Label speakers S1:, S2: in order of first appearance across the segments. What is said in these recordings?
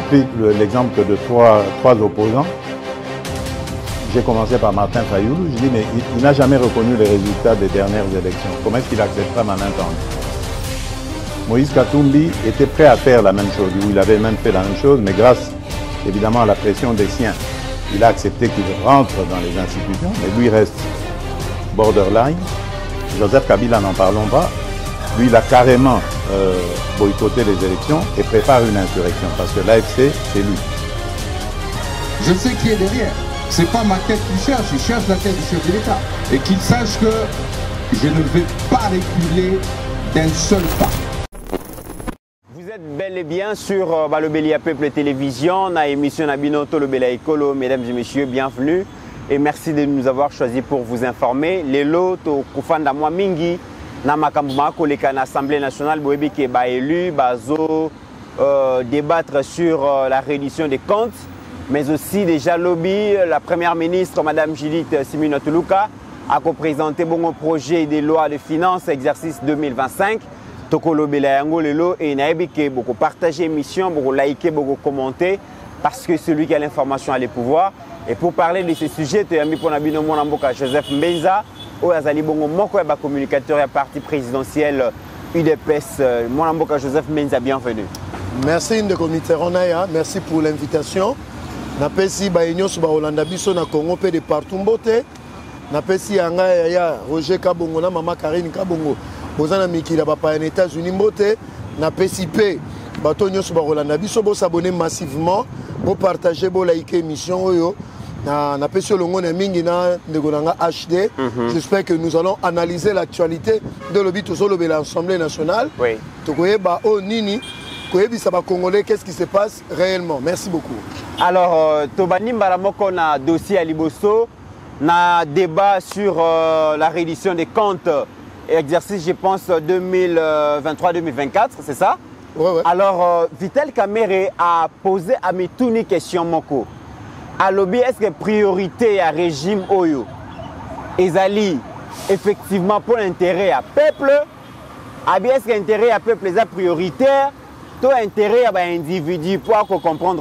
S1: pris l'exemple de trois opposants. J'ai commencé par Martin Fayoulou. Je dis, mais il n'a jamais reconnu les résultats des dernières élections. Comment est-ce qu'il acceptera ma main tendue? Moïse Katumbi était prêt à faire la même chose. Il avait même fait la même chose, mais grâce évidemment à la pression des siens, il a accepté qu'il rentre dans les institutions, mais lui reste borderline. Joseph Kabila, n'en parlons pas. Lui, il a carrément boycotté les élections et prépare une insurrection parce que l'AFC, c'est lui.
S2: Je sais qui est derrière. C'est pas ma tête qu'il cherche, il cherche la tête du chef de l'État. Et qu'il sache que je ne vais pas reculer d'un seul pas.
S3: Vous êtes bel et bien sur le Belia Peuple Télévision, dans l'émission Nabinoto, le Belia Ekolo. Mesdames et messieurs, bienvenue et merci de nous avoir choisi pour vous informer. Les lots, au Koufanda Mingi, na makambouma koleka na Assemblée nationale, boyebi ke ba élu, bazo débattre sur la reddition des comptes, mais aussi déjà lobby, la première ministre, Madame Judith Suminwa-Tuluka, a présenté un projet de loi de finances exercice 2025. Toko lobela yango lelo et naebi ke beaucoup partager émission, beaucoup liker, beaucoup commenter parce que celui qui a l'information a le pouvoir. Et pour parler de ce sujet, tu as mis pour Nabino Monamboka Joseph Mbenza, ou Azali Bongo Moko, communicateur et parti présidentiel UDPS. Monamboka Joseph Mbenza, bienvenue.
S4: Merci Ndeko Mitterrand, merci pour l'invitation. Napesi Baïnyo Suba Olanda Biso na Congo pe de partout mbote. Napesi Anga ya Roger Kabongo na Mama Karine Kabongo. Bozana Mikila Bapa en États-Unis mbote. Napesi pe Batonyo Suba Olanda Biso bo s'abonner massivement, bo partager, bo liker émission oyo. Napesi Olongo na mingi na Ndeko Nanga HD. J'espère que nous allons analyser l'actualité de l'obit de l'Assemblée nationale.
S3: Oui.
S4: Tokoye ba o nini. Congolais, qu'est-ce qui se passe réellement? Merci beaucoup. Alors,
S3: Tobani Mbaramoko na dossier à Liboso, na débat sur la reddition des comptes exercice, je pense, 2023-2024, c'est ça?
S4: Ouais.
S3: Alors, Vital Kamerhe a posé à mes toutes les questions, Moko. À lobby, est-ce que priorité à régime Oyo? Ezali, effectivement, pour l'intérêt à peuple, est-ce que l'intérêt à peuple est prioritaire? Tout intérêt à l'individu pour comprendre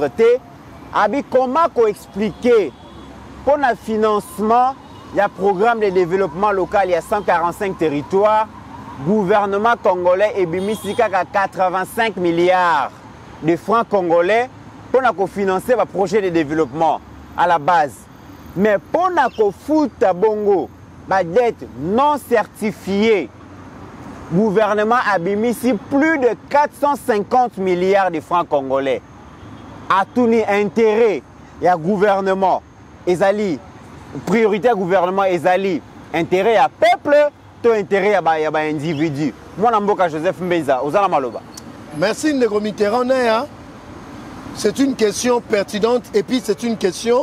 S3: comment expliquer pour le financement il y a programme de développement local, il y a 145 territoires, gouvernement congolais et bimisika 85 milliards de francs congolais pour financer le projet de développement à la base. Mais pour foutre bongo la dette non certifiée, gouvernement a bimisi plus de 450 milliards de francs congolais. A tout intérêt, il y a gouvernement, ezali, priorité à gouvernement, ezali, intérêt à peuple, tout intérêt à individu. Moi, Namboka Joseph Mbenza, Ozala Maloba.
S4: Merci Ndeko Mitterrand. C'est une question pertinente et puis c'est une question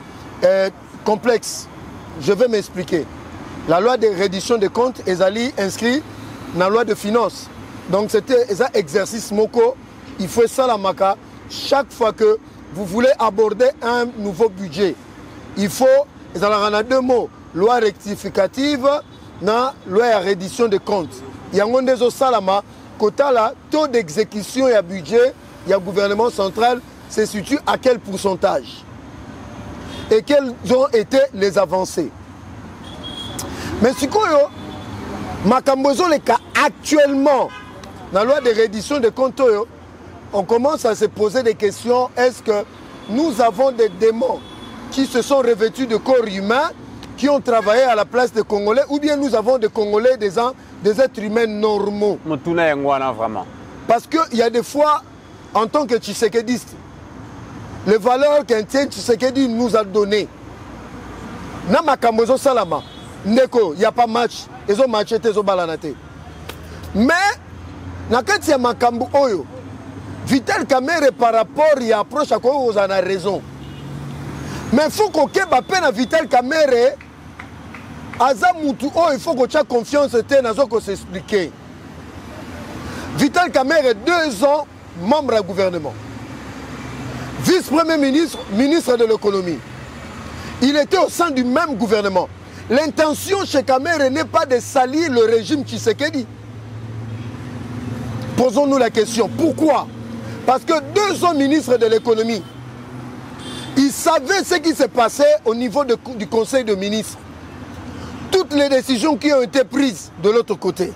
S4: complexe. Je vais m'expliquer. La loi de reddition des comptes, ezali inscrit dans la loi de finances. Donc c'était un exercice Moko. Il faut ça la maca. Chaque fois que vous voulez aborder un nouveau budget, il faut, il y a deux mots, loi rectificative, na loi de reddition des comptes. Il y a un des salama, quota là, taux d'exécution et budget, il y a gouvernement central, se situe à quel pourcentage? Et quelles ont été les avancées? Mais si Makambozo les cas actuellement dans la loi de reddition de comptes, on commence à se poser des questions. Est-ce que nous avons des démons qui se sont revêtus de corps humains, qui ont travaillé à la place des Congolais, ou bien nous avons des Congolais, des êtres humains normaux?
S3: Vraiment.
S4: Parce qu'il y a des fois, en tant que Tshisekediste, les valeurs qu'un Tshisekedi nous a données, na Makambozo Salama, Neko, il n'y a pas match. Ils ont matché, ils ont balané. Mais, dans le cas Makambu Oyo, Vital Kamerhe par rapport à approche à quoi vous en avez raison. Mais il faut qu'on ait à Vital Kamerhe, Azamutu Oyo, il faut qu'on ait confiance dans ce s'expliquer. Vital Kamerhe, 2 ans, membre du gouvernement. Vice-premier ministre, ministre de l'économie. Il était au sein du même gouvernement. L'intention chez Kamerhe n'est pas de salir le régime Tshisekedi. Posons-nous la question. Pourquoi? Parce que 2 ans ministre de l'économie, il savait ce qui s'est passé au niveau du conseil de ministres. Toutes les décisions qui ont été prises de l'autre côté.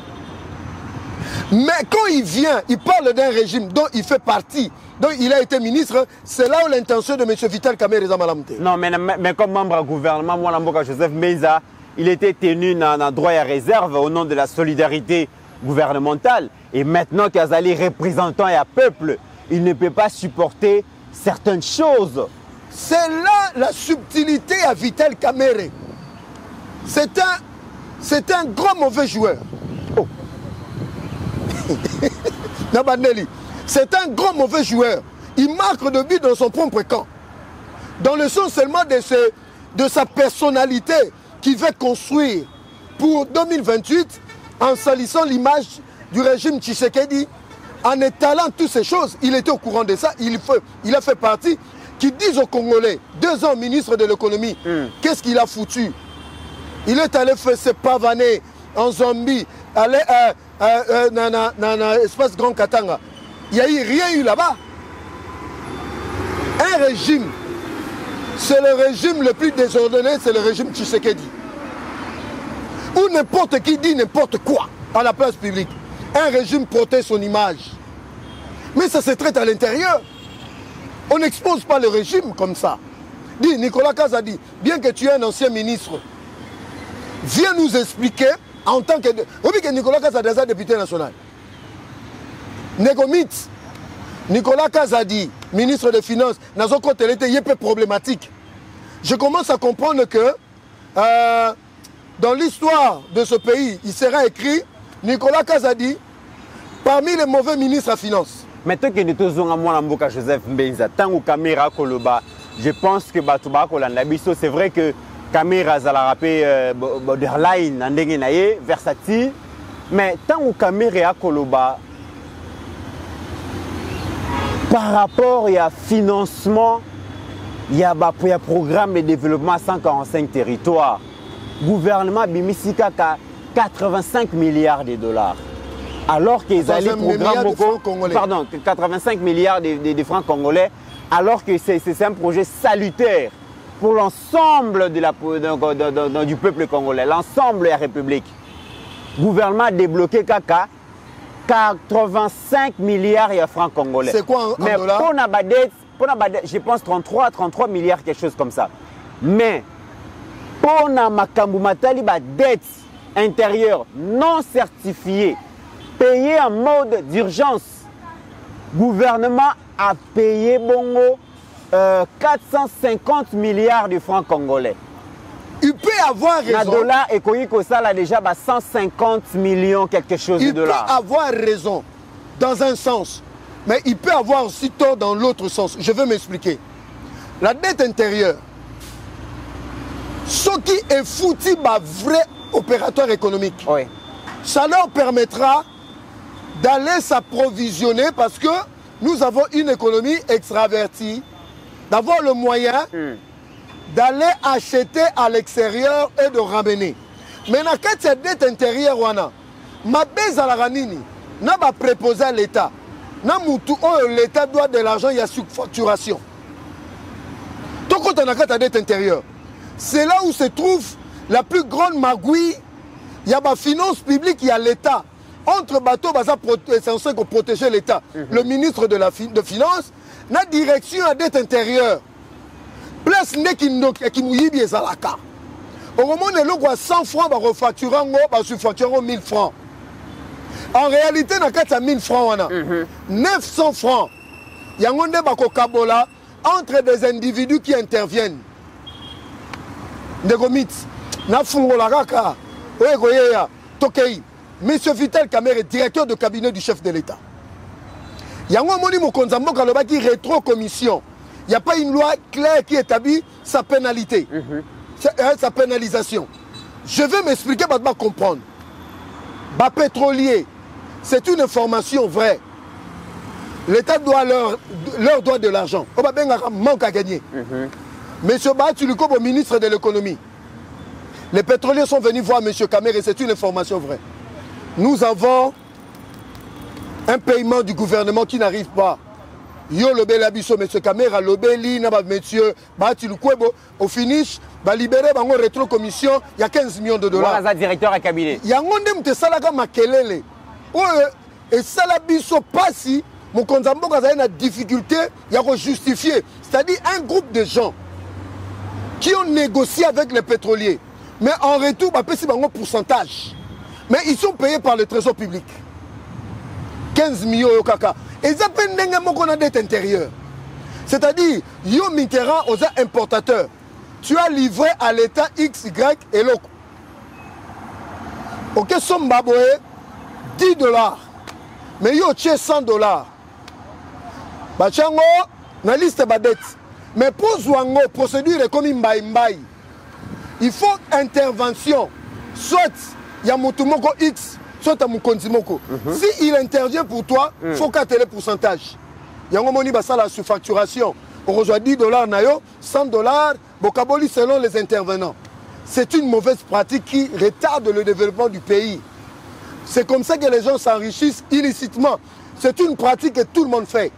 S4: Mais quand il vient, il parle d'un régime dont il fait partie, dont il a été ministre, c'est là où l'intention de M. Vital Kamerhe est malamte.
S3: Non, mais comme membre du gouvernement, moi, Joseph Mbeinza, il était tenu dans droit à réserve au nom de la solidarité gouvernementale. Et maintenant qu'Azali représentant et à peuple, il ne peut pas supporter certaines choses.
S4: C'est là la subtilité à Vital Kamerhe. C'est un grand mauvais joueur. Oh. C'est un grand mauvais joueur. Il marque de but dans son propre camp. Dans le sens seulement de sa personnalité qu'il veut construire pour 2028 en salissant l'image du régime Tshisekedi, en étalant toutes ces choses. Il était au courant de ça. Il a fait partie qui disent aux Congolais, 2 ans ministre de l'économie, qu'est-ce qu'il a foutu? Il est allé faire se pavaner en Zambie, aller dans l'espace Grand Katanga. Il n'y a rien eu là-bas. Un régime, c'est le régime le plus désordonné, c'est le régime Tshisekedi. Où n'importe qui dit n'importe quoi à la place publique. Un régime protège son image. Mais ça se traite à l'intérieur. On n'expose pas le régime comme ça. Dis, Nicolas Kaza dit, bien que tu es un ancien ministre, viens nous expliquer en tant que... Oui, que Nicolas Kaza est député national. Négomit, Nicolas Kaza dit, ministre des Finances, n'a pas côté un peu problématique. Je commence à comprendre que dans l'histoire de ce pays, il sera écrit, Nicolas Kaza dit, parmi les mauvais ministres à Finances.
S3: Mais tant que nous sommes Joseph Mbeinza, tant que Kamerhe Koloba, je pense que Batouba Kolanda Bisso, c'est vrai que Kamerhe a rappelé borderline, versatile, mais tant que Kamerhe Koloba, par rapport à financement, il y a un programme de développement à 145 territoires. Le gouvernement Bimisika a 85 milliards de dollars. Alors qu'ils allaient programme pardon, 85 milliards de francs congolais, alors que c'est un projet salutaire pour l'ensemble du peuple congolais, l'ensemble de la République. Le gouvernement a débloqué 85 milliards de francs congolais.
S4: C'est quoi en dollars?
S3: Je pense 33 milliards, quelque chose comme ça. Mais pour la dette intérieure non certifiée, payée en mode d'urgence, le gouvernement a payé bongo 450 milliards de francs congolais.
S4: Il peut avoir raison.
S3: Le dollar et ça là déjà 150 millions quelque chose de dollars.
S4: Il peut avoir raison dans un sens, mais il peut avoir aussi tort dans l'autre sens. Je vais m'expliquer. La dette intérieure, ce qui est foutu par vrai opérateur économique, oui, ça leur permettra d'aller s'approvisionner parce que nous avons une économie extravertie, d'avoir le moyen d'aller acheter à l'extérieur et de ramener. Mais dans cette dette intérieure, ma baisse à la ranini, n'a pas préposé à l'État. L'État doit de l'argent, il y a surfacturation. Donc quand on a cette dette intérieure, c'est là où se trouve la plus grande magouille. Il y a la finance publique, il y a l'État. Entre bateaux, c'est censé protéger l'État. Le ministre de Finances, la direction à dette intérieure. Place n'est qui mouille bien à la carte. Au moment où on a 100 francs, on va refacturer 1000 francs. En réalité, on a 1000 francs. 900 francs. Il y a un kabola entre des individus qui interviennent. Ndegomit, na fungo la kaka, oyegoyeya, tokei. Monsieur Vital Kamerhe, directeur de cabinet du chef de l'État. Il y a un moment où qui rétro-commission. Il n'y a pas une loi claire qui établit sa pénalité, sa pénalisation. Je vais m'expliquer pour comprendre. Bas pétrolier, c'est une information vraie. L'État doit leur doit de l'argent. On va bien manque à gagner. Monsieur Batuluko, ministre de l'économie. Les pétroliers sont venus voir M. Kamerhe, c'est une information vraie. Nous avons un paiement du gouvernement qui n'arrive pas. Yo lobé la biso, monsieur Kamera, lobé li, monsieur, au finish, libéré, rétro commission, il y a 15 millions de dollars.
S3: Voilà, directeur à cabinet.
S4: Il y a un monde qui est makelele. Et ça la biso pas si, mon konzambo a une difficulté, il y a justifié. C'est-à-dire un groupe de gens qui ont négocié avec les pétroliers. Mais en retour, c'est un pourcentage. Mais ils sont payés par le trésor public. 15 millions de caca. Et ça peut être dette intérieure. C'est-à-dire, yo Mitterrand aux importateurs. Tu as livré à l'État X, Y et l'autre. Ok, somme baboé, 10 $. Mais yo tché 100 $. Bachango, na liste ba dette. Mais pour Zouango, procédure est comme Mbaye. Il faut intervention. Soit il y a Moutoumoko X, soit il y a Moukonzimoko. Si il intervient pour toi, il faut qu'à le pourcentage. Il y a un moment où la sous-facturation. On reçoit 10 $, nayo, 100 $, Bokaboli selon les intervenants. C'est une mauvaise pratique qui retarde le développement du pays. C'est comme ça que les gens s'enrichissent illicitement. C'est une pratique que tout le monde fait.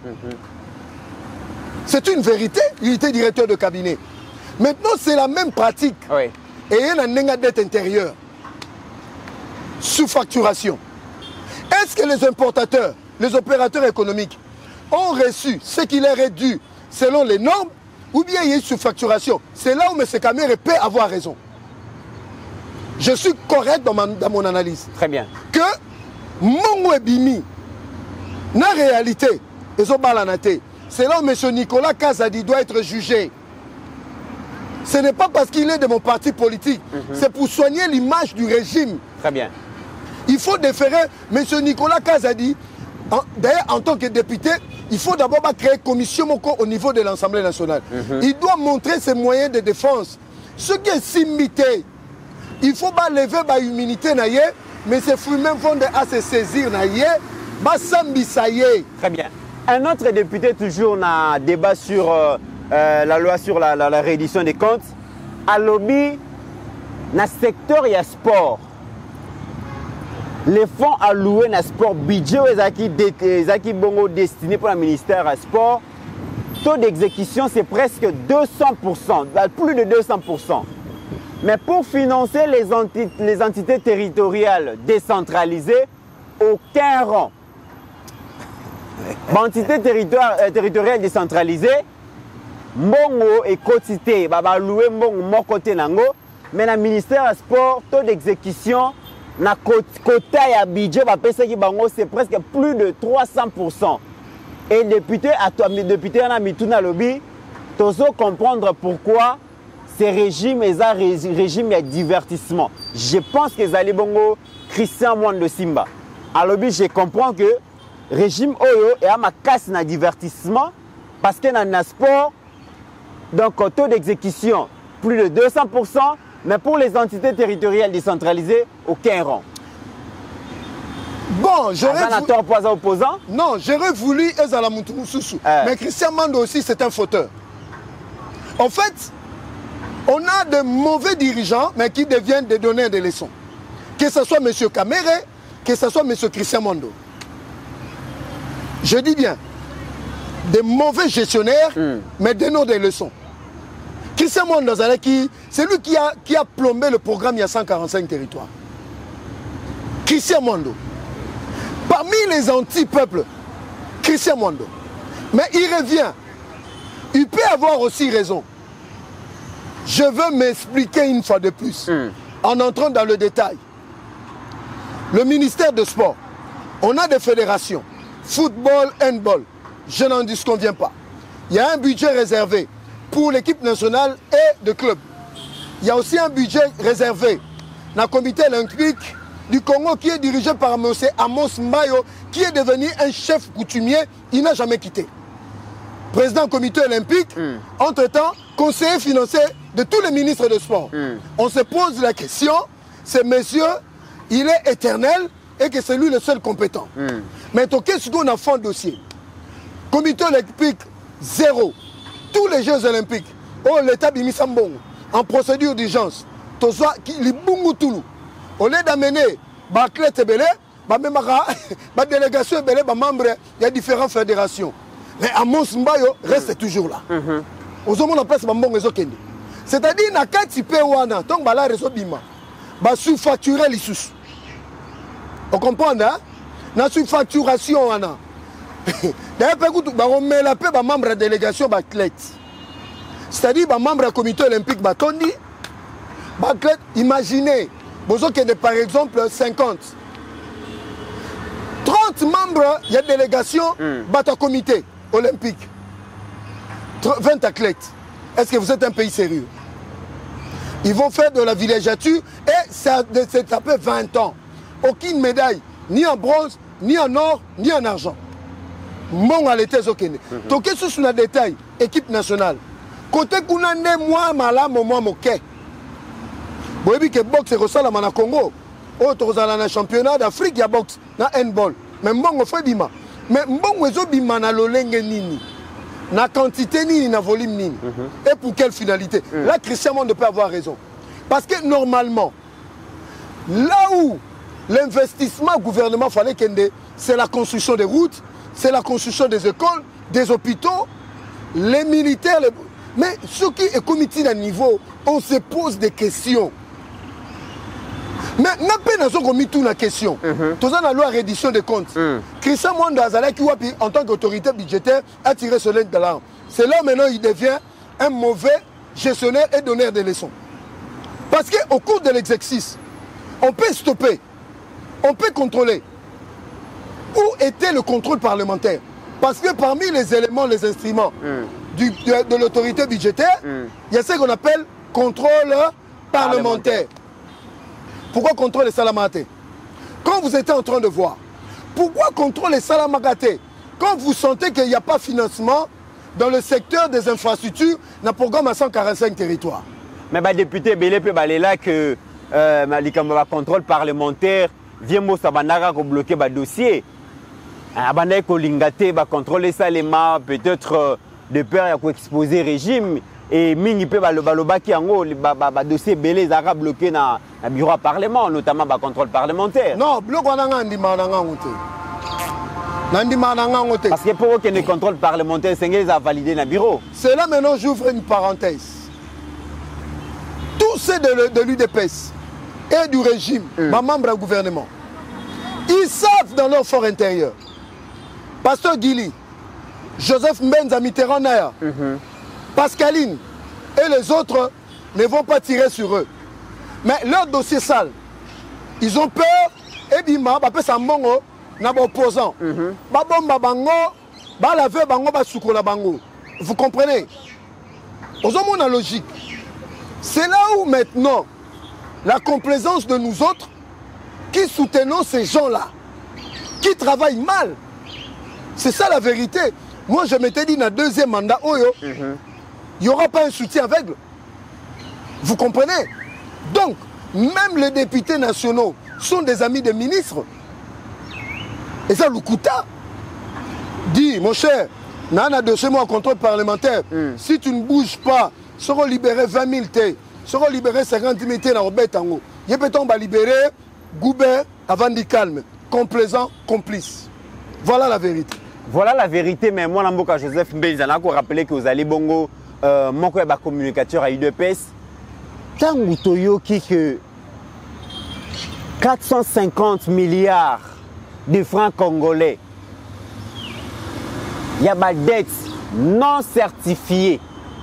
S4: C'est une vérité, il était directeur de cabinet. Maintenant, c'est la même pratique.
S3: Oui.
S4: Et il y a une dette intérieure. Sous-facturation. Est-ce que les importateurs, les opérateurs économiques ont reçu ce qui leur est dû selon les normes ou bien il y a une sous-facturation? C'est là où M. Kamere peut avoir raison. Je suis correct dans mon analyse.
S3: Très bien.
S4: Que mon Bimi, na réalité, c'est là où M. Nicolas Kazadi doit être jugé. Ce n'est pas parce qu'il est de mon parti politique, c'est pour soigner l'image du régime.
S3: Très bien.
S4: Il faut déférer M. Nicolas Kazadi. D'ailleurs, en tant que député, il faut d'abord créer une commission au niveau de l'Assemblée nationale. Il doit montrer ses moyens de défense. Ce qui est simité, il faut lever l'humilité, mais ces fruits même vont à se saisir.
S3: Très bien. Un autre député, toujours, on a débat sur la loi sur la réédition des comptes. À lobby, dans le secteur, il y a sport. Les fonds alloués dans le sport, budget qui bongo destiné pour le ministère à sport, taux d'exécution c'est presque 200%, plus de 200%. Mais pour financer les entités territoriales décentralisées, aucun rang. L'entité territoriale décentralisée, mbongo et quotité, loué mbongo mon côté nango, mais dans le ministère à sport, taux d'exécution na quota ya budget c'est presque plus de 300%. Et député na mituna lobby, tozo comprendre pourquoi ces régimes est un régime de divertissement. Je pense que Zali Bongo Christian Mwando Simba. À lobby, je comprends que régime Oyo est à ma casse na divertissement parce que dans le sport, donc taux d'exécution plus de 200%. Mais pour les entités territoriales décentralisées, aucun rang.
S4: Bon, j'aurais
S3: opposant.
S4: Non, j'aurais voulu Ezala Moutoumoussoussou. Mais Christian Mando aussi, c'est un fauteur. En fait, on a de mauvais dirigeants, mais qui deviennent des donneurs de leçons. Que ce soit M. Kamere, que ce soit M. Christian Mando. Je dis bien, des mauvais gestionnaires, mais donneurs de leçons. Christian Mando, c'est lui qui a plombé le programme il y a 145 territoires. Christian Mando. Parmi les anti-peuples, Christian Mando. Mais il revient. Il peut avoir aussi raison. Je veux m'expliquer une fois de plus, en entrant dans le détail. Le ministère de Sport, on a des fédérations, football, handball. Je n'en disconviens pas. Il y a un budget réservé pour l'équipe nationale et de club. Il y a aussi un budget réservé dans le comité olympique du Congo qui est dirigé par M. Amos Mbayo, qui est devenu un chef coutumier, il n'a jamais quitté. Président du comité olympique, entre-temps, conseiller financier de tous les ministres de sport. On se pose la question, ce monsieur, il est éternel et que c'est lui le seul compétent. Mais qu'est-ce qu'on a fait un dossier? Comité olympique, 0. Tous les Jeux olympiques, l'État Bimisambong, en procédure d'urgence, au lieu d'amener Barclay Tebele, la délégation est membre, il y a différentes fédérations. Mais Amos Mbayo reste toujours là. Aux hommes, on place Bambon et Zokende. C'est-à-dire, na kati pe wana, donc bala réseau bima, ba sous-facturer les sous. On comprend, hein? Na sous-facturation wana. D'ailleurs, on met la paix, membre de la délégation, athlète. C'est-à-dire, membre du comité olympique, Tondi, athlète, imaginez, par exemple 50. 30 membres, il y a délégation, au comité olympique. 20 athlètes. Est-ce que vous êtes un pays sérieux? Ils vont faire de la villégiature et ça s'est tapé 20 ans. Aucune médaille, ni en bronze, ni en or, ni en argent. Mon à l'été zokene. Donc qu'est-ce que c'est détail? Équipe nationale. Côté kuna ne moi malam moi moké. Vous voyez que boxe ressemble à la Congo. Autres dans le championnat d'Afrique, il y a boxe, na handball. Mais bon on fait bima. Mais bon wezo bima na lolenge nini. Na quantité ni na volume ni. Et pour quelle finalité? Là Christian Monde peut avoir raison. Parce que normalement là où l'investissement gouvernement fallait qu'il y ait, c'est la construction des routes, c'est la construction des écoles, des hôpitaux, les militaires. Mais ce qui est comité à niveau, on se pose des questions. Mais n'a pas mis toute la question. Tout ça dans la loi reddition des comptes. Christian Mwanda Azalaki Wapi, en tant qu'autorité budgétaire, a tiré ce lait de l'arme. C'est là maintenant il devient un mauvais gestionnaire et donneur de leçons. Parce qu'au cours de l'exercice, on peut stopper, on peut contrôler. Où était le contrôle parlementaire? Parce que parmi les éléments, les instruments de l'autorité budgétaire, il y a ce qu'on appelle contrôle parlementaire. Pourquoi contrôle les salamagaté? Quand vous êtes en train de voir, pourquoi contrôle les salamagaté? Quand vous sentez qu'il n'y a pas de financement dans le secteur des infrastructures, dans le programme à 145 territoires.
S3: Mais les députés, il là que le contrôle parlementaire vient bloquer le dossier. Il faut contrôler ça peut-être de peur à exposer le régime. Et mingi pe baloba ki yango ba dossier belé zara bloqué na bureau parlement, notamment ba contrôle parlementaire.
S4: Non, bloc wana ndima na ngote. Ndima na ngote.
S3: Parce que pour que le contrôle parlementaire Sengeli a validé na bureau.
S4: C'est là maintenant j'ouvre une parenthèse. Tous ceux de l'UDPS et du régime, ma membre du gouvernement, ils savent dans leur fort intérieur. Pasteur Guili, Joseph Mbenza Mitterrand Naya, Pascaline et les autres ne vont pas tirer sur eux. Mais leur dossier sale, ils ont peur et bima, bah ça mongo, na ba opposant. Ba bomba bango, ba laver bango, ba sukola bango. Vous comprenez? Aux hommes on a logique. C'est là où maintenant la complaisance de nous autres qui soutenons ces gens-là, qui travaillent mal. C'est ça la vérité. Moi je m'étais dit dans le deuxième mandat, il n'y aura pas un soutien aveugle. Vous comprenez? Donc, même les députés nationaux sont des amis des ministres. Et ça, Lukuta dit, mon cher, Nana de chez moi en contrôle parlementaire, si tu ne bouges pas, seront libérés 20 000 thé, seront libérés 50 000 thé dans le tango. Il peut on va libérer Goubert avant d'y calme, complaisant, complice. Voilà la vérité.
S3: Voilà la vérité, mais moi, Namboka Joseph Mbenza, je vais rappeler que vous allez bongo. Mon communicateur à UDPS, tant que 450 milliards de francs congolais, il y a des dettes non certifiées.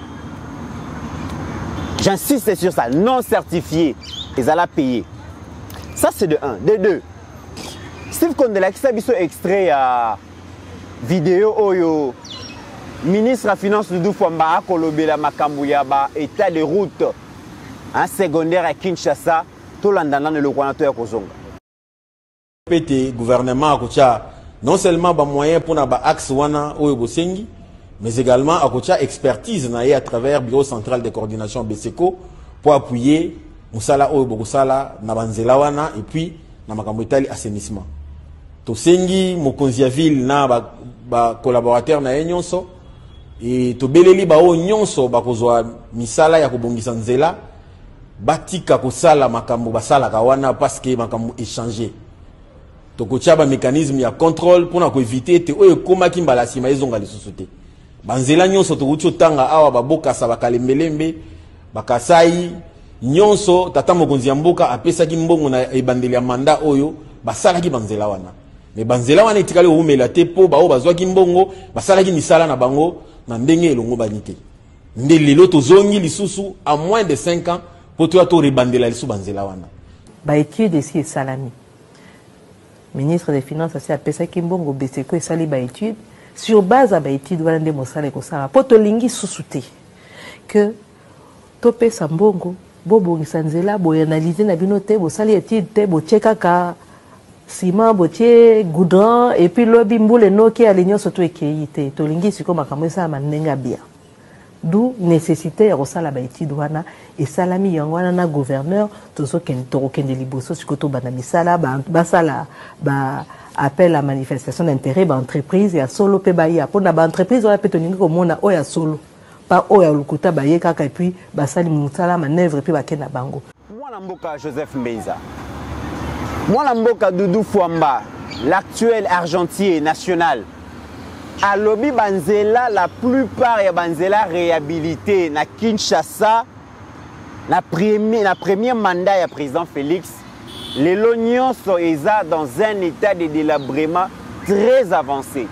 S3: J'insiste sur ça, non certifiées. Ils allaient payer. Ça, c'est de 1. De 2, Steve Kondela qui s'est extrait à vidéo Oyo. Ministre de la Finance Doudou Fwamba a kolobela makambu ya ba état de route secondaire à Kinshasa tout l'andana le kwanto ya kozonga.
S5: PT gouvernement akocha non seulement ba moyen pour na ba axe wana oyo bosengi mais également akocha expertise na à travers bureau central de coordination BCECO pour appuyer musala oyo bokosala na banzela wana et puis na makambu etali assainissement. To sengi mokonzi ya ville na ba collaborateur na nyonso et to beleli ba o nyonso bakozwa misala ya kobongisa nzela batika kosala makambo basala kawana parce que makambo échanger tokotia ba mécanisme ya contrôle pour na ko éviter te oyo koma kimbala sima ezonga lisusu te banzela nyonso tokuti tanga awa baboka sa bakalembelembe bakasai nyonso tata mokonzi ya mboka apesaki mbongo na ebandeli ya manda oyo basalaki banzela wana mais banzela wana etikali oumela te po bao bazwaki mbongo basalaki misala na bango na ndenge elongo banite nde lelo tozongi lisusu à moins de 5 ans po to to rebandela lisusu banzela wana
S6: ba étude ici salami ministre des finances asi apesaki mbongo beseko esali ba étude sur base à ba étude wana nde mosala ko sala po to lingi susute que to pesa mbongo bobongisa nzela boy analyser na bino te bosali étude te bocheka ka ciment botie goudron et puis lobi mbule noki alignon surtout ekeyite to lingi siko makambo esa manenga bien d'où nécessité ya kosala ba étude wana et salami yango wana na gouverneur tozo ken to ken de liboso siko to bana misala ba sala ba appel à manifestation d'intérêt ba entreprise ya solo pe ba ya pona ba entreprise wana pe to ningi ko mona o ya solo pas oya lukuta baye kaka et puis basali mutala manœuvre puis bakena bango
S3: mwana mboka Joseph Mbenza mwana mboka Doudou Fwamba l'actuel argentier national alobi banzela la plupart ya banzela réhabilité na Kinshasa na premier mandat ya président Félix les nyonso eza dans un état de délabrement très avancé.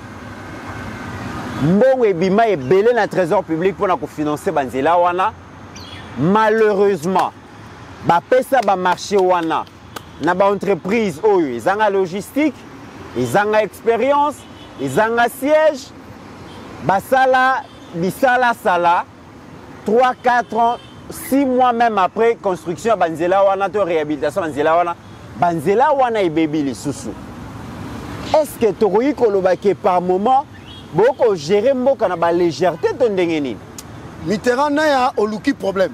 S3: Mbongo ebima ebele na trésor public pour na financer banzela wana malheureusement ba pesa ba marché wana na ba entreprise oyo ezanga logistique ezanga expérience ezanga siège basala bisala sala 3 4 ans 6 mois même après construction ya banzela wana to réhabilitation banzela wana ebebi lisusu. Est-ce que tokoki koloba ke par moment boko gérer mboka na ba légèreté to ndenge nini
S4: Mitterrand na ya oluki problème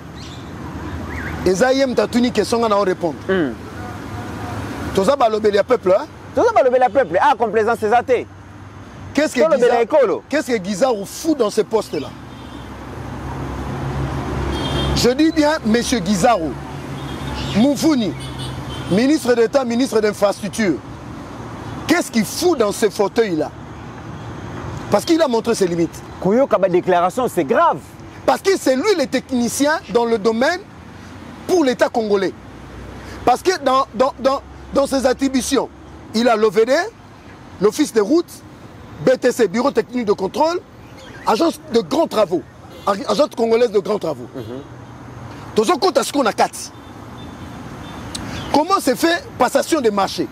S4: ezaye mtatuni question na répondre toza balobeli ya peuple hein
S3: toza balobeli ya peuple ah complaisance c'est athée. Qu'est-ce que
S4: Guizarro fout dans ce poste là? Je dis bien monsieur Guizarro Moufouni ministre d'État ministre d'infrastructure qu'est-ce qu'il fout dans ce fauteuil là? Parce qu'il a montré ses limites.
S3: Koyoka ba déclaration, c'est grave.
S4: Parce que c'est lui le technicien dans le domaine pour l'État congolais. Parce que dans ses attributions, il a l'OVD, l'Office des routes, BTC, Bureau technique de contrôle, agence de grands travaux, agence congolaise de grands travaux. Dans un compte à ce qu'on a 4. Comment se fait passation des marchés?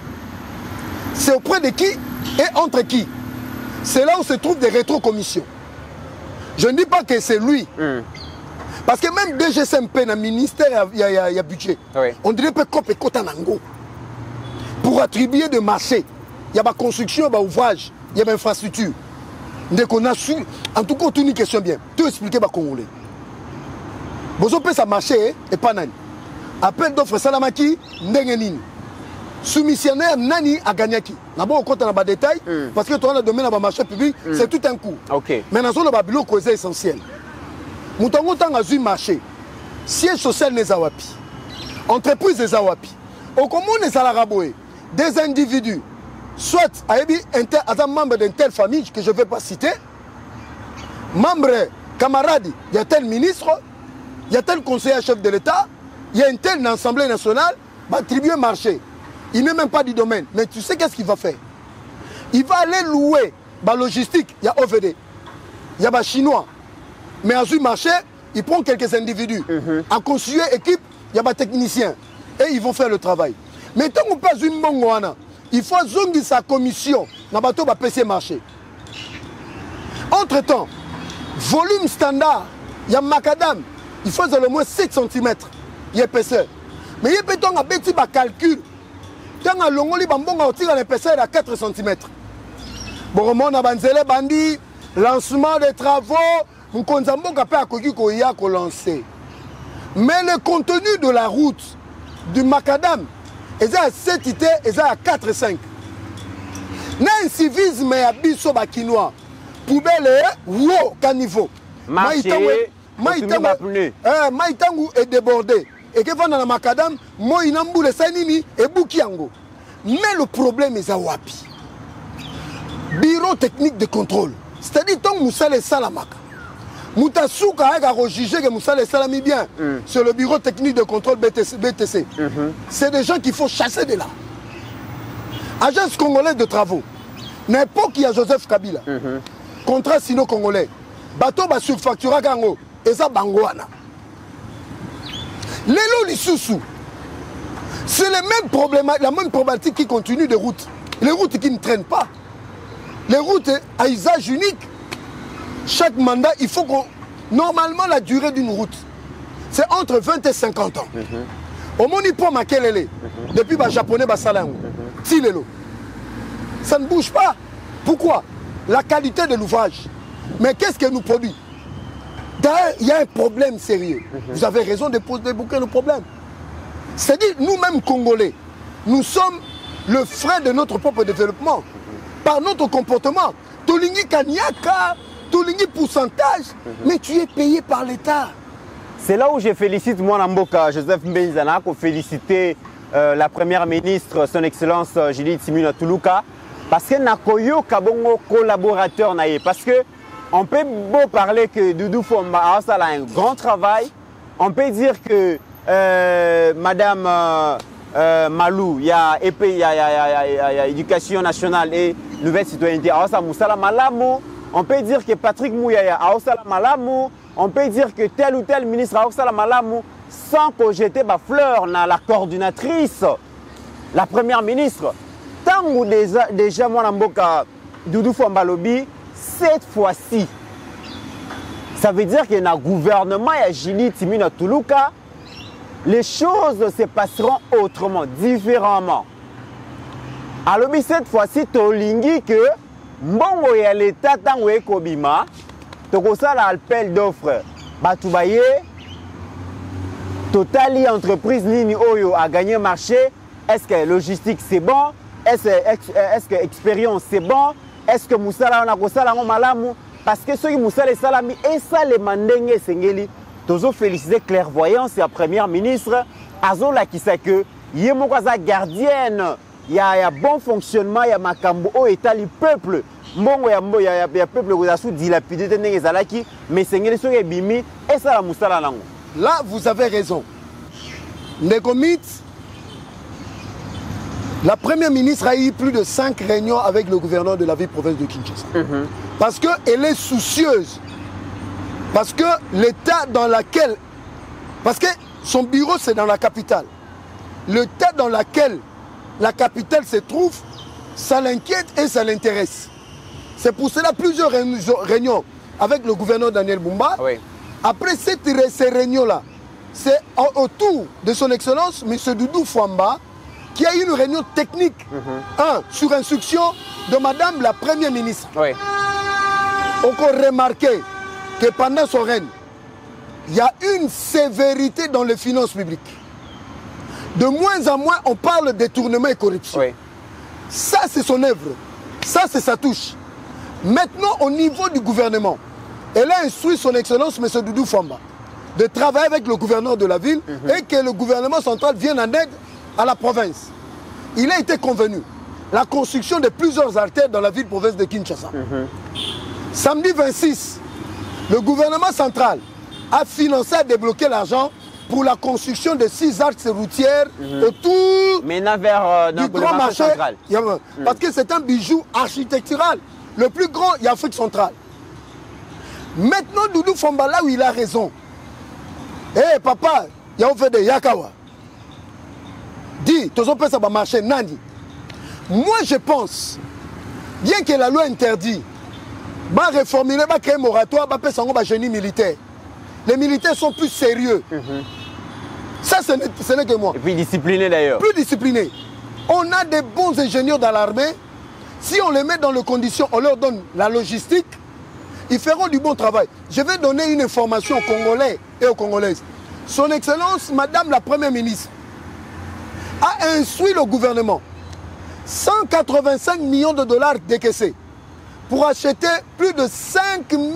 S4: C'est auprès de qui et entre qui? C'est là où se trouvent des rétrocommissions. Je ne dis pas que c'est lui. Parce que même DGSMP, dans le ministère, il y a budget. Oui. On dirait que c'est Kotanango. Pour attribuer des marchés, il y a la construction, il y a l'ouvrage, il y a l'infrastructure. Donc on a su, en tout cas, une question bien. Tout expliquer aux Congolais. Vous avez ça marché et pas nani. Appel d'offres Salamaki, Ndengenini. Soumissionnaire Nani a gagné qui? D'abord, on compte dans les détails, parce que toi, le domaine dans le marché public, c'est tout un coup.
S3: Okay.
S4: Mais dans le babilo, c'est essentiel. Nous avons un marché. Siège social n'est pas wapi. Entreprise n'est pas wapi. Au commun, les Alaraboé, des individus, soit un membre d'une telle famille que je ne vais pas citer, membre, camarade, il y a tel ministre, il y a tel conseiller chef de l'État, il y a une telle assemblée nationale, va attribuer marché. Il n'est même pas du domaine. Mais tu sais qu'est-ce qu'il va faire? Il va aller louer la logistique. Il y a OVD. Il y a les Chinois. Mais à ce marché, il prend quelques individus. En constituer équipe, il y a des techniciens. Et ils vont faire le travail. Mais tant qu'on passe une mongoana, il faut zonger sa commission. Dans le PC marché. Entre-temps, volume standard, il y a macadam. Il faut au moins 7 cm. Il y a épaisseur. Mais il y a peut-être un petit calcul. Tant que l'ongoli bambonga otira l'épaisseur à 4 cm. Bon, on a banzele bandi, lancement des travaux, on konzamboka pe akoki ko ya ko lancer. Mais le contenu de la route du macadam, est à 7 ité, est à 4 5. Na un civisme ya biso ba kinois. Poubelle wo caniveau.
S3: Marché,
S4: maïtangu est débordé. Et que dans le macadam, moi inamboule sanini et boukiango. Mais le problème est à Wapi. Bureau technique de contrôle. C'est-à-dire que Moussa les Salamaka. Moutasuka a jugé que Moussa les Salami bien sur le bureau technique de contrôle BTC. C'est des gens qu'il faut chasser de là. Agence congolaise de travaux. N'importe qui a Joseph Kabila. Contrat sino-congolais. Bateau va surfacturer Gango. Et ça, Bangoana. Lélo Lissoussou. C'est la même problématique qui continue de routes. Les routes qui ne traînent pas. Les routes à usage unique. Chaque mandat, il faut qu'on... Normalement, la durée d'une route, c'est entre 20 et 50 ans. Au Monipo Makelele, depuis les Japonais, Tilelo. Ça ne bouge pas. Pourquoi? La qualité de l'ouvrage. Mais qu'est-ce que nous produit? D'ailleurs, il y a un problème sérieux. Vous avez raison de poser beaucoup de problèmes. C'est-à-dire, nous-mêmes Congolais, nous sommes le frein de notre propre développement. Par notre comportement. Tolingi Kanyaka, Tolingi pourcentage, mais tu es payé par l'État.
S3: C'est là où je félicite moi Namboka, Joseph Mbenzana, pour féliciter la première ministre, son excellence Judith Suminwa Tuluka, parce que Nakoyo Kabongo collaborateur naïe. Parce que on peut beau parler que Doudou Fomba a un grand travail, on peut dire que Madame Malou, il y a éducation nationale et nouvelle citoyenneté, on peut dire que Patrick Mouyaya a Malamu, on peut dire que tel ou tel ministre a Malamu, sans que j'étais fleur dans la coordinatrice, la première ministre. Tant ou déjà moi Namboka Doudou Fomba Lobi, cette fois-ci, ça veut dire que dans le gouvernement, il y a Judith Suminwa Tuluka, les choses se passeront autrement, différemment. Alors, cette fois-ci, Tolingi que Mbongo ya l'État tango ekobima, tokosa la appel d'offres. Batoubaye, Totali entreprise Nini Oyo a gagné marché. Est-ce que logistique c'est bon? Est-ce que expérience c'est bon? Est-ce que Moussala on a kosala malamu? Parce que ceux qui Moussala et Salami et ça les mandenge sengeli. Tozo féliciter clairvoyance et la première ministre Azola qui sait que Yemokaza gardienne, il y a bon fonctionnement, il y a makambo au état du peuple. Mbongo il y a peuple qui a sous dilapidé tenengezalaki mais sengeli so bimi et ça la Moussala nango.
S4: Là vous avez raison. Negomit, la première ministre a eu plus de 5 réunions avec le gouverneur de la ville-province de Kinshasa. Parce qu'elle est soucieuse. Parce que l'état dans lequel... Parce que son bureau, c'est dans la capitale. L'état dans lequel la capitale se trouve, ça l'inquiète et ça l'intéresse. C'est pour cela plusieurs réunions avec le gouverneur Daniel Bumba. Oui. Après ces réunions-là, c'est autour de son excellence, M. Doudou Fomba, qui a eu une réunion technique, sur instruction de Madame la Première ministre. Oui. On a remarqué que pendant son règne, il y a une sévérité dans les finances publiques. De moins en moins, on parle de détournement et corruption. Oui. Ça, c'est son œuvre. Ça, c'est sa touche. Maintenant, au niveau du gouvernement, elle a instruit son excellence, M. Doudou Fomba, de travailler avec le gouverneur de la ville et que le gouvernement central vienne en aide à la province. Il a été convenu la construction de plusieurs artères dans la ville-province de Kinshasa. Samedi 26, le gouvernement central a financé, a débloqué l'argent pour la construction de 6 axes routières autour du grand marché central. Parce que c'est un bijou architectural, le plus grand en Afrique centrale. Maintenant, Doudou Fomba, là où il a raison. Eh papa, il y a fait de Yakawa. Dis, tout ça va marcher, Nani. Moi, je pense, bien que la loi interdit, va réformer, va créer un moratoire, va faire un génie militaire. Les militaires sont plus sérieux. Ça, ce n'est que moi.
S3: Et puis disciplinés d'ailleurs.
S4: Plus disciplinés. On a des bons ingénieurs dans l'armée. Si on les met dans les conditions, on leur donne la logistique, ils feront du bon travail. Je vais donner une information aux Congolais et aux Congolaises. Son Excellence, Madame la Première ministre, a instruit le gouvernement 185 millions de dollars décaissés pour acheter plus de 5000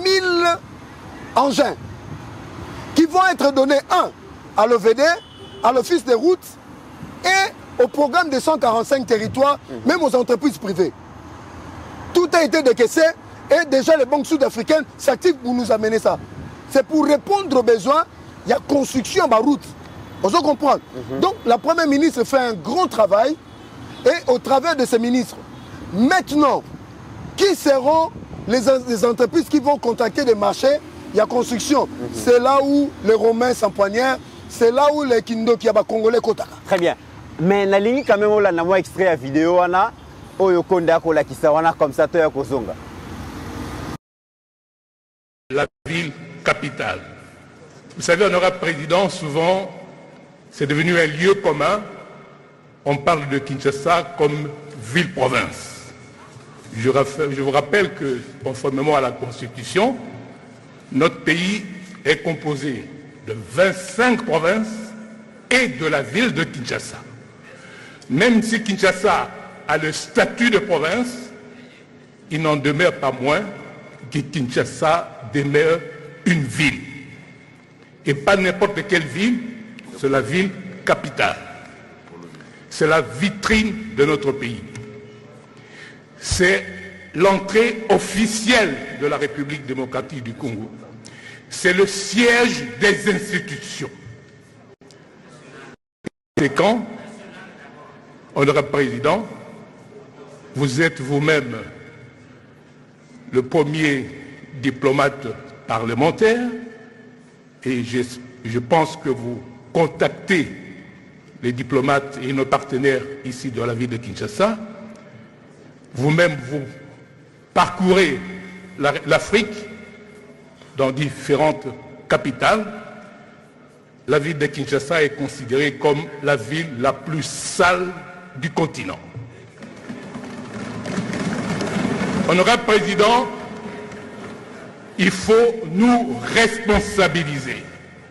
S4: engins qui vont être donnés, un, à l'OVD, à l'Office des routes et au programme de 145 territoires, même aux entreprises privées. Tout a été décaissé et déjà les banques sud-africaines s'activent pour nous amener ça. C'est pour répondre aux besoins, il y a construction à route. On se comprend. Donc la Première ministre fait un grand travail et au travers de ces ministres, maintenant, qui seront les entreprises qui vont contacter des marchés? Il y a construction. C'est là où les Romains s'empoignèrent, c'est là où les Kindo qui a Congolais Kotaka.
S3: Très bien. Mais la ligne quand même, on a extrait à vidéo, on a Oyokonda Kola qui s'en comme ça, Toya Kozonga.
S7: La ville capitale. Vous savez, honorable président, souvent, c'est devenu un lieu commun. On parle de Kinshasa comme ville-province. Je vous rappelle que, conformément à la Constitution, notre pays est composé de 25 provinces et de la ville de Kinshasa. Même si Kinshasa a le statut de province, il n'en demeure pas moins que Kinshasa demeure une ville. Et pas n'importe quelle ville, c'est la ville capitale. C'est la vitrine de notre pays. C'est l'entrée officielle de la République démocratique du Congo. C'est le siège des institutions. C'est quand, honorable président, vous êtes vous-même le premier diplomate parlementaire et je pense que vous contactez les diplomates et nos partenaires ici dans la ville de Kinshasa. Vous-même, vous parcourez l'Afrique dans différentes capitales. La ville de Kinshasa est considérée comme la ville la plus sale du continent. Honorable président, il faut nous responsabiliser.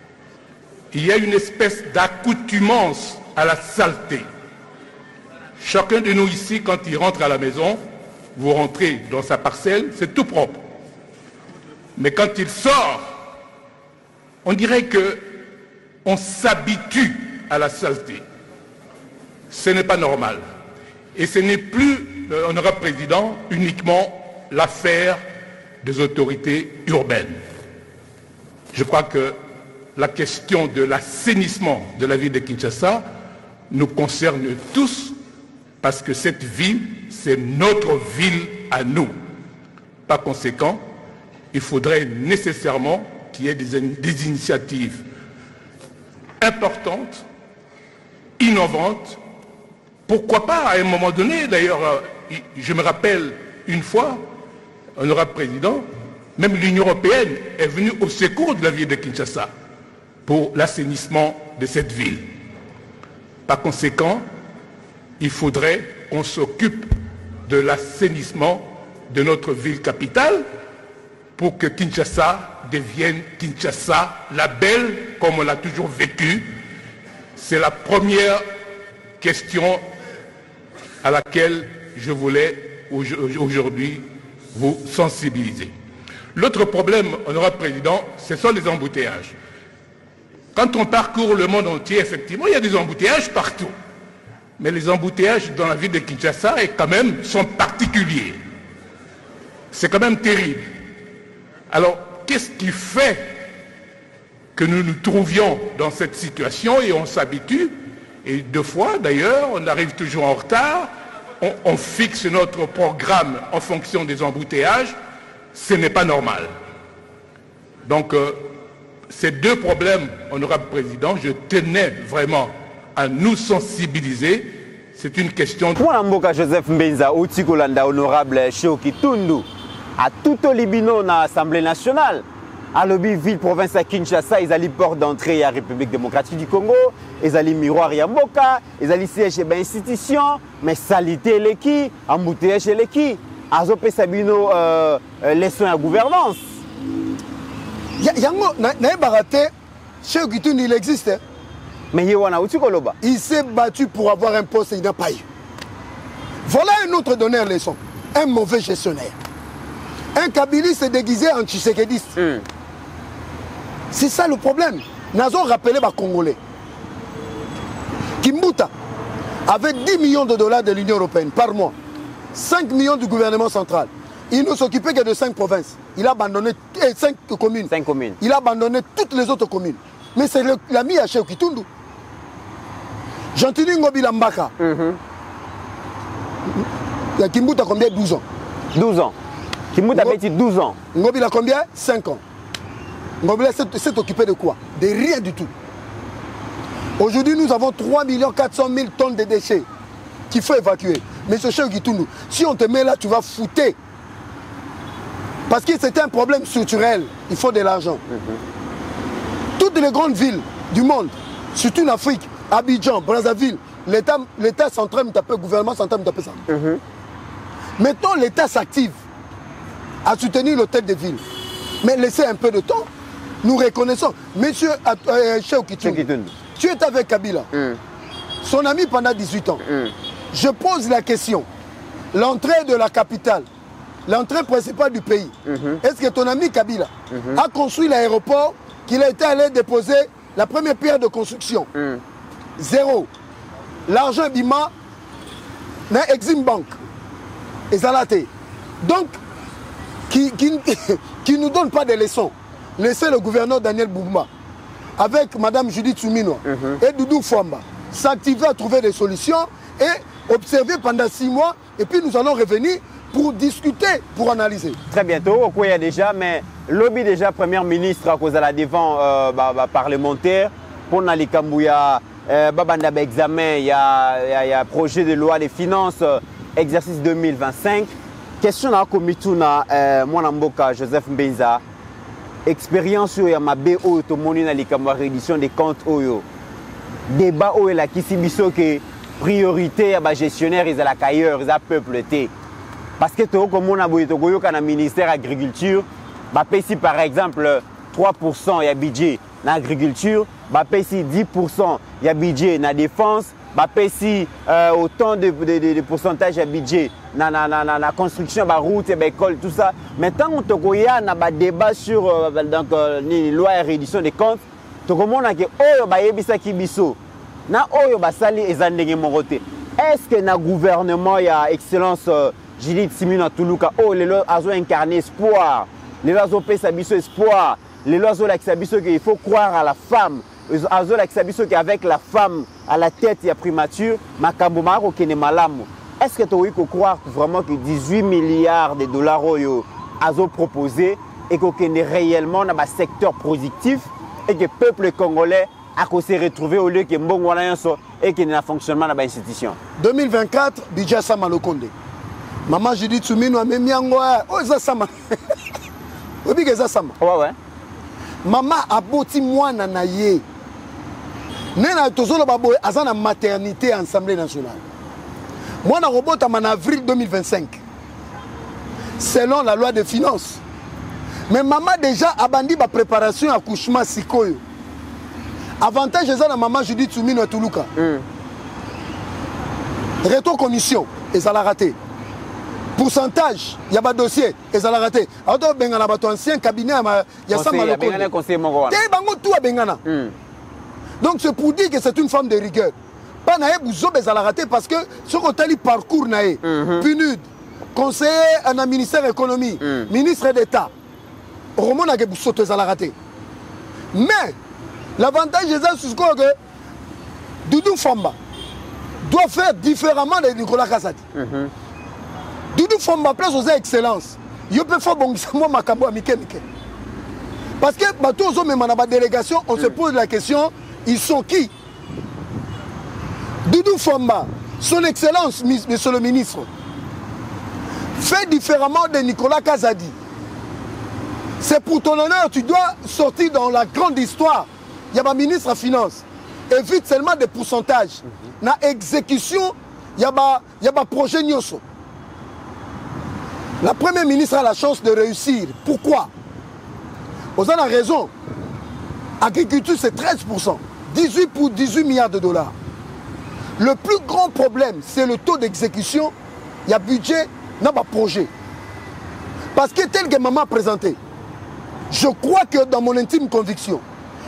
S7: Il y a une espèce d'accoutumance à la saleté. Chacun de nous ici, quand il rentre à la maison, vous rentrez dans sa parcelle, c'est tout propre. Mais quand il sort, on dirait qu'on s'habitue à la saleté. Ce n'est pas normal. Et ce n'est plus, honorable président, uniquement l'affaire des autorités urbaines. Je crois que la question de l'assainissement de la ville de Kinshasa nous concerne tous parce que cette ville, c'est notre ville à nous. Par conséquent, il faudrait nécessairement qu'il y ait des initiatives importantes, innovantes. Pourquoi pas, à un moment donné, d'ailleurs, je me rappelle une fois, honorable président, même l'Union européenne est venue au secours de la ville de Kinshasa pour l'assainissement de cette ville. Par conséquent, il faudrait qu'on s'occupe de l'assainissement de notre ville capitale pour que Kinshasa devienne Kinshasa, la belle, comme on l'a toujours vécu. C'est la première question à laquelle je voulais aujourd'hui vous sensibiliser. L'autre problème, honorable président, ce sont les embouteillages. Quand on parcourt le monde entier, effectivement, il y a des embouteillages partout. Mais les embouteillages dans la ville de Kinshasa sont particuliers. C'est quand même terrible. Alors, qu'est-ce qui fait que nous nous trouvions dans cette situation et on s'habitue? Et deux fois, d'ailleurs, on arrive toujours en retard. On fixe notre programme en fonction des embouteillages. Ce n'est pas normal. Donc, ces deux problèmes, honorable président, je tenais vraiment à nous sensibiliser. C'est une question...
S3: Pour Mboka Joseph Mbenza, Outikolanda, honorable Shoki Tundu, à tout Olibino dans l'Assemblée nationale, à l'Obi ville province à Kinshasa, ils allaient porte d'entrée à la République démocratique du Congo, ils allaient miroir à Mboka, ils allaient siège chez l'institution, mais salité les qui, embouteillage chez les qui, Azopé Sabino, leçon à gouvernance.
S4: Yango, n'a pas raté, chez Okitun, il existe.
S3: Mais
S4: il s'est battu pour avoir un poste et il n'a pas eu. Voilà un autre donneur leçon, un mauvais gestionnaire. Un Kabiliste déguisé en Tshisekediste. C'est ça le problème. Nous avons rappelé les Congolais. Kimbuta, avec 10 millions de dollars de l'Union européenne par mois, 5 millions du gouvernement central. Il ne s'occupait que de 5 provinces. Il a abandonné 5 communes.
S3: 5 communes.
S4: Il a abandonné toutes les autres communes. Mais c'est l'ami à Cheikh Kitundu. Gentili Ngobi Lambaka. Kimbuta combien? 12 ans.
S3: 12 ans. Kimbuta avait dit 12 ans.
S4: Ngobi a combien? 5 ans. Ngobi s'est occupé de quoi? De rien du tout. Aujourd'hui, nous avons 3 400 000 tonnes de déchets qu'il faut évacuer. Mais ce Cheikh Kitundu, si on te met là, tu vas fouter. Parce que c'était un problème structurel. Il faut de l'argent. Toutes les grandes villes du monde, surtout l'Afrique, Abidjan, Brazzaville, l'État central me tape, le gouvernement central me tape ça. Mettons l'État s'active à soutenir l'hôtel de ville. Mais laissez un peu de temps. Nous reconnaissons. Monsieur Cheikh Kitundu, tu es avec Kabila, son ami pendant 18 ans. Je pose la question. L'entrée de la capitale, l'entrée principale du pays, est-ce que ton ami Kabila a construit l'aéroport qu'il a été allé déposer la première pierre de construction? Zéro. L'argent Bima n'a Exim Bank. Et Zalaté. Donc, qui ne nous donne pas de leçons. Laissez le gouverneur Daniel Boumba, avec Mme Judith Soumino et Doudou Fouamba, s'activer à trouver des solutions et observer pendant 6 mois. Et puis nous allons revenir pour discuter, pour analyser. Très bientôt, au Kouya déjà, mais lobby déjà Premier ministre à cause de la devant parlementaire, pour Nali Kambouya, Babanda examen, il y a projet de loi des finances, exercice 2025. Question à Komituna, Mwanamboka, Joseph Mbenza, expérience sur Yamabe ou Tomoni Nali Kambouya, réédition des comptes Oyo. Débat où la Kisibiso que priorité à gestionnaire, ils ont la cailleur, ils ont peuple. Parce que comme on a un ministère de l'agriculture, ici par exemple 3% il y a budget dans l'agriculture, ici 10% il y a budget dans la défense, ici autant de pourcentage de budget dans la construction, la route, l'école, tout ça. Maintenant, on a un débat sur la loi et réédition des comptes. On a dit est-ce que dans le gouvernement, il y a excellence Judith Simina Toulouka, les lois ont incarné espoir, les lois ont fait espoir, les lois ont qu'il faut croire à la femme, les lois ont qu'avec la femme à la tête, il y a primature, est-ce que tu peux croire vraiment que 18 milliards de dollars ont proposé et qu'on est réellement dans le secteur productif et que le peuple congolais a se retrouvé au lieu que Mbongwana et qu'il y a un fonctionnement dans l'institution? 2024, budget Samalokonde. Maman Judith Soumino a même mis en quoi? Oh, ça Sama. Vous dites que ça Sama. Ouais. Maman a boti moi nanaye. Nena tozolo babo azana maternité Assemblée nationale. Moi na robot en avril 2025. Selon la loi de finances. Mais maman déjà a bandi ba préparation accouchement sikoyo. Avantage c'est la maman Judith Soumino Toulouka. Rétro-commission, et ça l'a raté. Pourcentage, il y a pas de dossier, et ça l'a raté. Alors, il y a un ancien cabinet, il y a ça mal donc, c'est pour dire que c'est une femme de rigueur. Pas naïe, vous avez raté parce que ce qu'on a dit parcours naïe, PNUD, conseiller à un ministère de l'économie, ministre d'État, au moment où vous avez raté. Mais, l'avantage c'est que Doudou Famba doit faire différemment de Nicolas Kassadi. Doudou Famba place aux excellences. Il peut faire bon makambo à Mike. Parce que tous les hommes dans la délégation, on se pose la question, ils sont qui? Doudou Famba, son excellence, monsieur le ministre, fait différemment de Nicolas Kassadi. C'est pour ton honneur, tu dois sortir dans la grande histoire. Il y a un ministre des Finances. Évite seulement des pourcentages. Dans l'exécution, il y a un projet Nyoso. La première ministre a la chance de réussir. Pourquoi? Vous avez raison. Agriculture, c'est 13%. 18 milliards de dollars. Le plus grand problème, c'est le taux d'exécution. Il y a budget, il y a projet. Parce que tel que maman a présenté, je crois que dans mon intime conviction,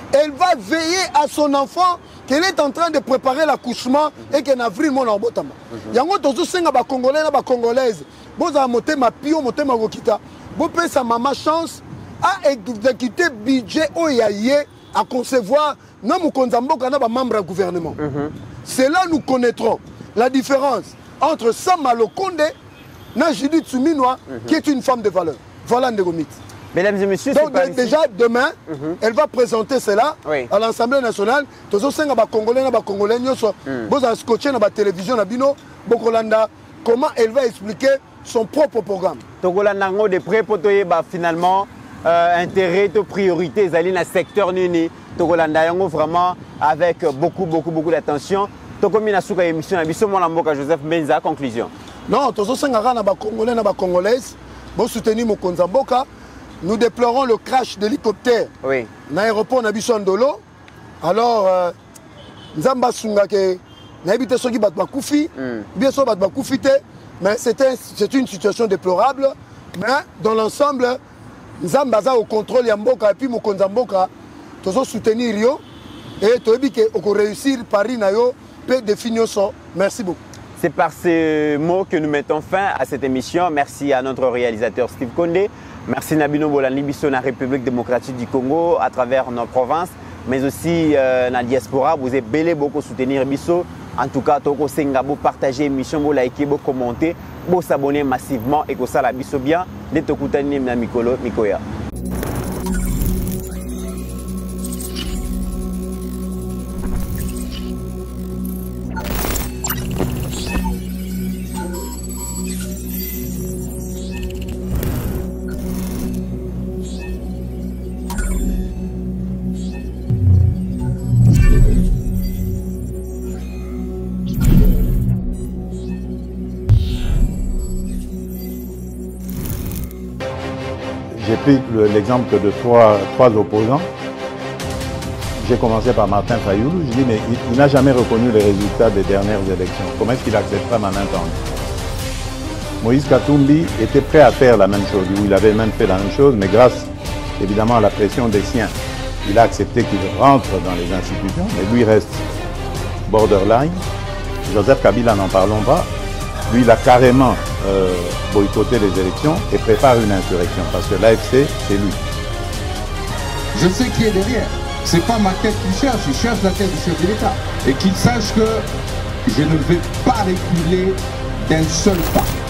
S4: elle va veiller à son enfant qu'elle est en train de préparer l'accouchement et qu'en avril, mon embotama. Yango tozo senga ba Congolais na ba Congolaises. Boza motema pio, motema gokita. Bo pe sa maman chance à exécuter budget oyaye à concevoir na mukonzamboka na ba membre du gouvernement. C'est là nous connaîtrons la différence entre Sama Lokonde et Judith Souminois, qui est une femme de valeur. Voilà Ndegomit.
S3: Mesdames et messieurs,
S4: donc déjà demain, elle va présenter cela à l'Assemblée nationale. Tous les Congolais, les Congolais, vous avez scotché dans la télévision, comment elle va expliquer son propre programme.
S3: Togolanda de près pour finalement intérêt, priorité, dans le secteur nini. Togolanda vraiment avec beaucoup d'attention. Tokomi na suka émission na biso mon amboka Joseph Benza conclusion.
S4: Non, tous les Congolais, les Congolaises, vous soutenez mon Konzamboka. Nous déplorons le crash d'hélicoptère dans l'aéroport Nabisondolo. Alors, Nzamba Sungake, n'habite ceux qui battent Bakoufi, bien sûr, battent Bakoufi, mais c'est une situation déplorable. Mais dans l'ensemble, Nzambaza au contrôle Yamboka et puis Mokonzamboka, tous soutenir Rio et tu as dit qu'on réussir Paris Nayo peut définir ça. Merci beaucoup.
S3: C'est par ces mots que nous mettons fin à cette émission. Merci à notre réalisateur Steve Kondé. Merci Nabino Bolani Bisso na République démocratique du Congo à travers nos provinces, mais aussi dans la diaspora. Vous avez belé beaucoup soutenir Bisso. En tout cas, toko senga bo partager l'émission, bo liker, bo commenter, bo s'abonner massivement et que ça la Bisso bien. De tokutani na Mikolo Mikoya.
S1: J'ai pris l'exemple de trois opposants. J'ai commencé par Martin Fayoulou. Je dis, mais il n'a jamais reconnu les résultats des dernières élections. Comment est-ce qu'il acceptera ma main tendue? Moïse Katumbi était prêt à faire la même chose. Il avait même fait la même chose, mais grâce évidemment à la pression des siens, il a accepté qu'il rentre dans les institutions, mais lui reste borderline. Joseph Kabila, n'en parlons pas. Lui, il a carrément boycotté les élections et prépare une insurrection parce que l'AFC, c'est lui.
S2: Je sais qui est derrière. C'est pas ma tête qu'il cherche, il cherche la tête du chef de l'État. Et qu'il sache que je ne vais pas reculer d'un seul pas.